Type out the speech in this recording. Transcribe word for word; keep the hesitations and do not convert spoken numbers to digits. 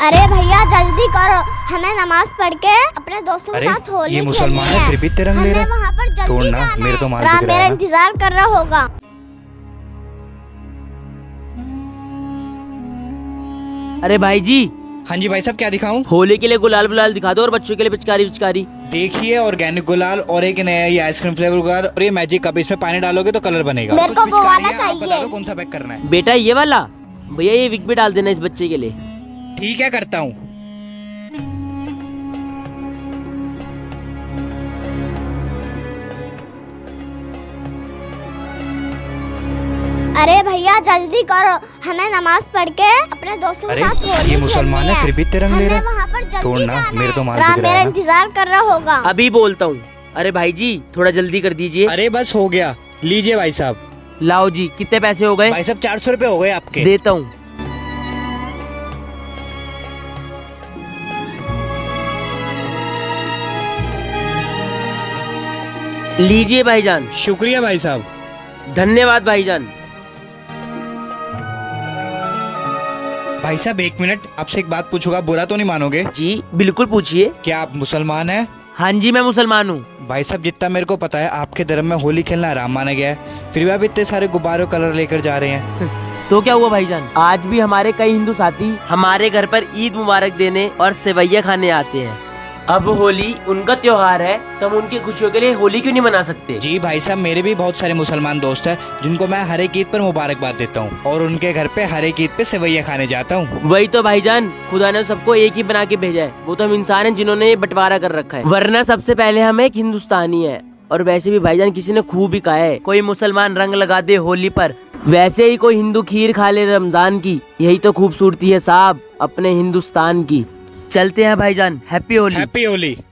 अरे भैया जल्दी करो, हमें नमाज पढ़ के अपने दोस्तों के साथ होली ये मुसलमान है फिर भी तिरंगा ले रहा है। हमें वहाँ पर जल्दी तोड़ना, जाना मेरे तो है। मार राम दिख रहा मेरा है ना। इंतजार कर रहा होगा। अरे भाई जी। हाँ जी भाई साहब, क्या दिखाऊं? होली के लिए गुलाल वुलाल दिखा दो और बच्चों के लिए पिचकारी पिचकारी। देखिए ऑर्गेनिक गुलाल और एक नया ये आइसक्रीम फ्लेवर गुलाल और ये मैजिक कप, इसमें पानी डालोगे तो कलर बनेगा। मेरे को वो वाला चाहिए। बता दो कौन सा पैक करना है। बेटा ये वाला भैया, ये विक भी डाल देना इस बच्चे के लिए। ठीक है करता हूँ। अरे भैया जल्दी करो, हमें नमाज पढ़ के अपने दोस्तों के साथ होली ये मुसलमान है फिर भी तिरंगा ले रहा है। वहाँ पर जल्दी तोड़ना, जाना मेरे तो है। मार राम दिख रहा मेरा है ना। इंतजार कर रहा होगा। अभी बोलता हूँ। अरे भाई जी थोड़ा जल्दी कर दीजिए। अरे बस हो गया, लीजिए भाई साहब। लाओ जी, कितने पैसे हो गए? भाई साहब चार सौ रूपए हो गए आपके। देता हूँ। लीजिए भाईजान। शुक्रिया भाई साहब। धन्यवाद भाईजान। भाई साहब एक मिनट, आपसे एक बात पूछूंगा, बुरा तो नहीं मानोगे? जी बिल्कुल पूछिए। क्या आप मुसलमान हैं? हाँ जी मैं मुसलमान हूँ। भाई साहब जितना मेरे को पता है आपके धर्म में होली खेलना आराम माना गया है, फिर भी आप इतने सारे गुब्बारों कलर लेकर जा रहे हैं। तो क्या हुआ भाईजान, आज भी हमारे कई हिंदू साथी हमारे घर पर ईद मुबारक देने और सेवैया खाने आते हैं। अब होली उनका त्योहार है तो हम उनकी खुशियों के लिए होली क्यों नहीं मना सकते? जी भाई साहब, मेरे भी बहुत सारे मुसलमान दोस्त हैं जिनको मैं हर एक ईद पर मुबारकबाद देता हूँ और उनके घर पे हर एक ईद पे सेवैया खाने जाता हूँ। वही तो भाईजान, खुदा ने सबको एक ही बना के भेजा है, वो तो हम इंसान हैं जिन्होंने ये बंटवारा कर रखा है। वरना सबसे पहले हम एक हिंदुस्तानी है। और वैसे भी भाईजान किसी ने खूब ही कहा है, कोई मुसलमान रंग लगा दे होली पर, वैसे ही कोई हिंदू खीर खा ले रमजान की। यही तो खूबसूरती है साहब अपने हिंदुस्तान की। चलते हैं भाईजान, हैप्पी होली। हैप्पी होली।